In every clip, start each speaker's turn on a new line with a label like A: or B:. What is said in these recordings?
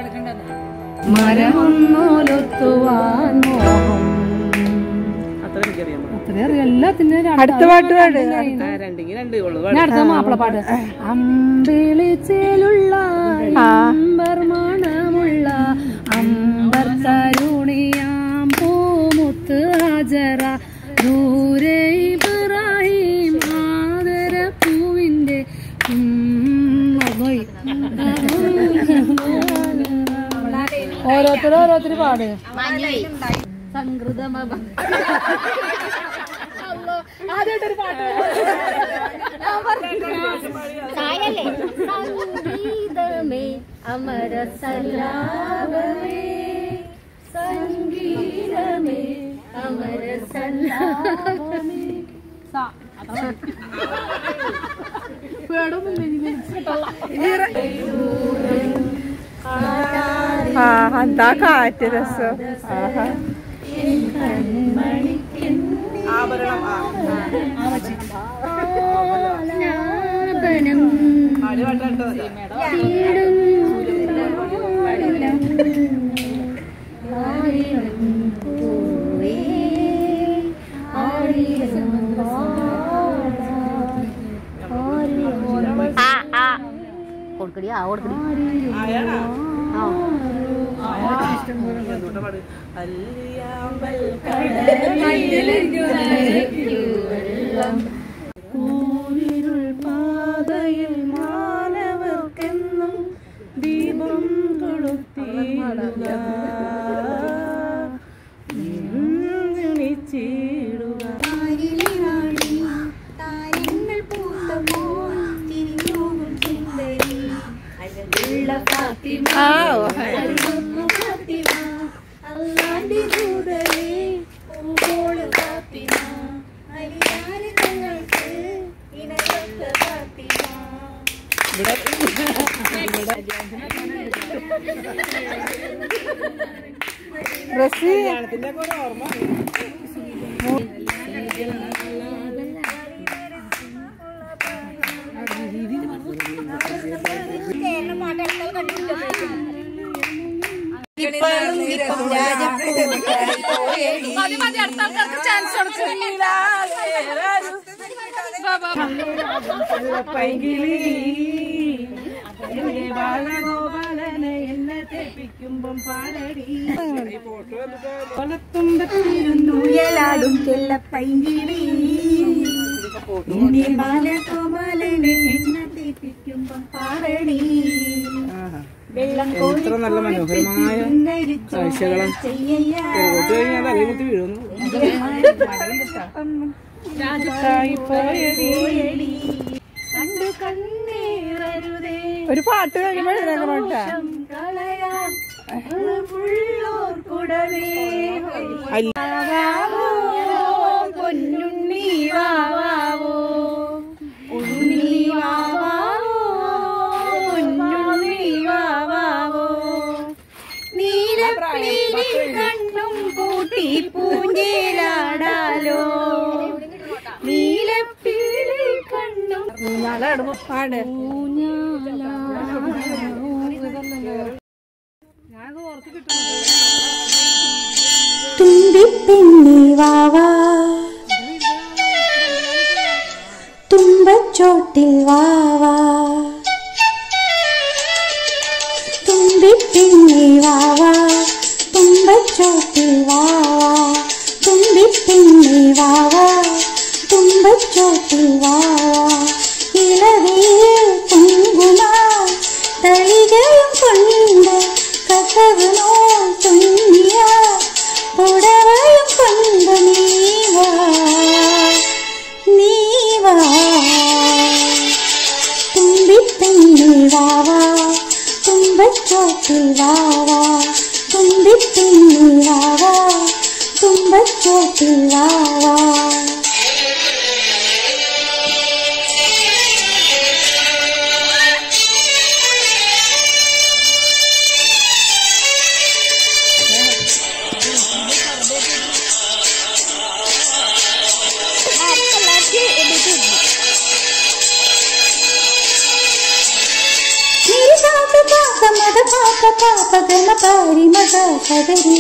A: മരമൊന്നോലൊത്തുവാൻ മോഹം. അടുത്ത പാട്ട് പാട്. അടുത്ത മാപ്പിളപ്പാട്ട്. അമ്പിളിച്ചേലുള്ള അമ്പർ മണമുള്ള അമ്പർ തരുണിയാം പൂമുത്ത് ഹാജറ ദൂരെ ഇബ്രാഹിം ആദര പൂവിന്റെ ഓരോരുത്തര് പാട്. ആദ്യമായിട്ടൊരു പാട്ട് സംഗീതമേ അമര സല്ലാപമേ സംഗീതമേ അമര സല്ലാപമേ. എന്താ കാറ്റ് രസം. കൊടുക്കടി ആ കൊടുക്കടി. കൂരിരുൾ പാതയിൽ മാനവർക്കെന്നും ദീപം കൊളുത്തിയിടുക ബാലഗോപാലനെ എന്നെ തെപ്പിക്കുമ്പം പാടടി കൊലത്തുമ്പത്തിരുന്നുയലാടും ചെല്ലപ്പൈങ്കിളി ബാലഗോപാലനെ എന്നെ തെപ്പിക്കുമ്പം പാടടി.
B: എത്ര നല്ല മനോഹരമായ കാഴ്ചകളും വീഴുന്നു. ഒരു പാട്ട്
A: പൊന്നുണ്ണി വാവോ ഉണ്ണി വാവോ പൊന്നുണ്ണി വാവോ നീലപ്പീലി കണ്ണും പൂട്ടി പൂഞ്ചേലാടാലോ നീലപ്പീലി കണ്ണും പാട്.
C: തുമ്പിപ്പിന്നി വാവാ തുമ്പച്ചോട്ടിൽ വാവാ തുമ്പിപ്പിന്നി വാവാ തുമ്പച്ചോട്ടിൽ വാവാ തുമ്പിപ്പിന്നി വാവാ തുമ്പച്ചോട്ടിൽ വാവാ ഇളവീൽ കുങ്കുമാ തളികയും കൊണ്ട് കസവ് നോ തുന്നിയ പുടവയും കൊണ്ട് നീവാ തുമ്പിപ്പിന്നി വാവാ തുമ്പച്ചോട്ടിൽ വാവാ തുമ്പിപ്പിന്നി വാവാ തുമ്പച്ചോട്ടിൽ വാവാ. പഗമ പാരി മഗ സഗരി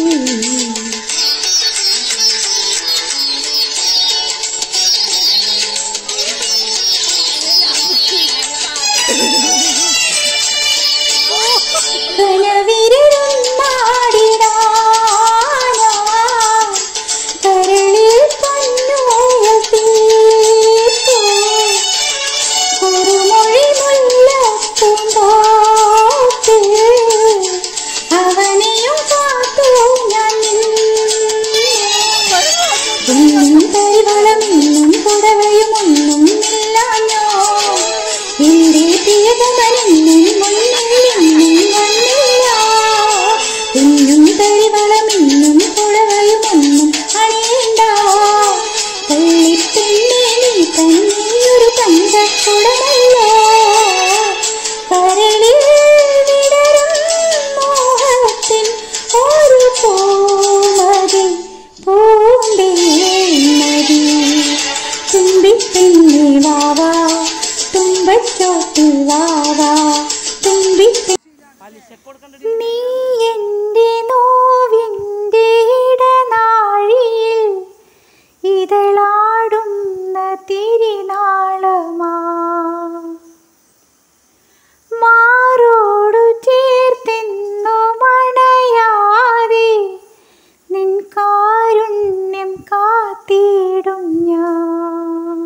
C: നീ എൻ്റെ നോവിൻ്റെ ഇടനാഴിയിൽ ഇതളാടുന്ന തിരിനാളമാ മാറോടു ചേർത്തെന്നു മണയാതെ നിൻ കാരുണ്യം കാത്തിടും ഞാൻ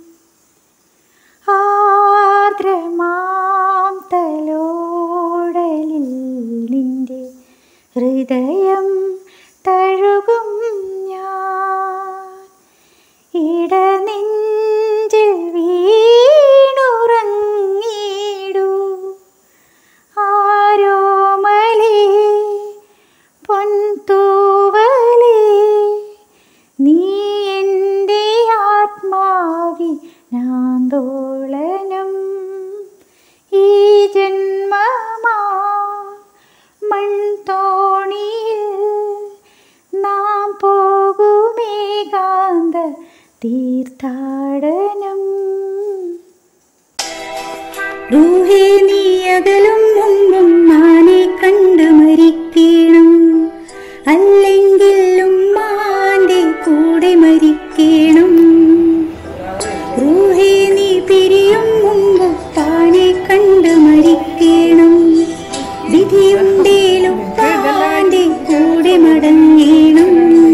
C: ആർദ്രമാം തലോടലിൽ നിന്റെ ഹൃദയം തഴുകും ഞാൻ ഇടനെഞ്ചിൽ വീണുറങ്ങിടൂ ആരോമലേ പൊൻതൂവലേ നീ എൻ്റെ ആത്മാവിനാന്തോളനം ഈ ജന്മമാ മൺതോണിയിൽ നാം പോകുമേകാന്ത തീർത്ഥാടനം റൂഹേ നീ അകലും മുമ്പും മാനെ കണ്ട് മരിക്കണം അല്ലെങ്കിൽ ഉമ്മാന്റെ കൂടെ മരിക്കണം റൂഹേ നീ പിരിയും മുമ്പ് താനെ കണ്ട് മരിക്കണം വിധിയുണ്ടേലും താന്റെ കൂടെ മടങ്ങണം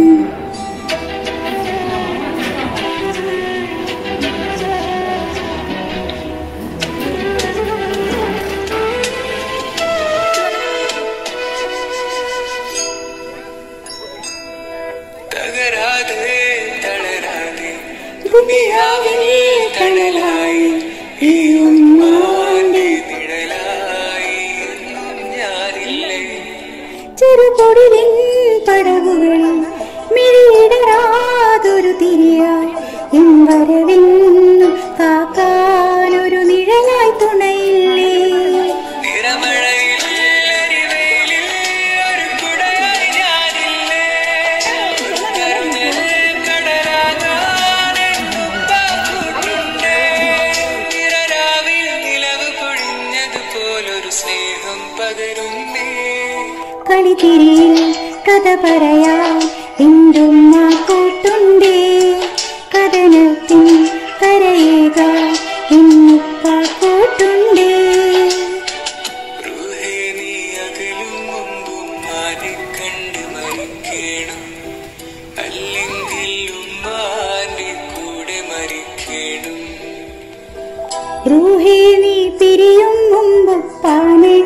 C: ചെറുപൊടിലിൻ പടവുകളിൽ മിഴിയിടരാതൊരു തിരിയായി എൻ വരവിന്നു കാക്കാനൊരു നിഴലായി തുണയില്ലേ കളിത്തിരിയിൽ കഥ പറയാൻ എന്തുമ്മ കൂട്ടുണ്ടേ കഥനത്തിൻ കരയുക എന്നുപ്പ കൂട്ടുണ്ടേ റൂഹേ നീ പിരിയും മുമ്പ് പാനെ